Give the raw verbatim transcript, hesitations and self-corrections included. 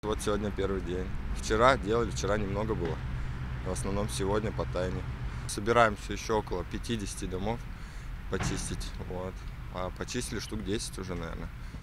Вот сегодня первый день. Вчера делали, вчера немного было. В основном сегодня по тайме. Собираемся еще около пятидесяти домов почистить. Вот. А почистили штук десять уже, наверное.